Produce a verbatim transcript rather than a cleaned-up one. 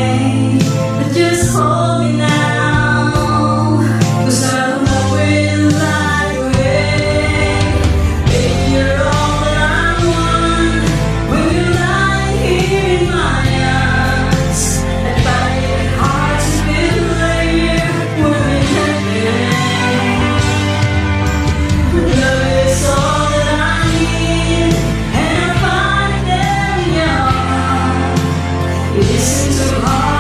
but just hold me now, 'cause I don't know where the light away. Baby, you're all that I want. When you lie here in my arms, I find it hard to believe we're in heaven. Love is all that I need, and I find it in your arms. It isn't too hard.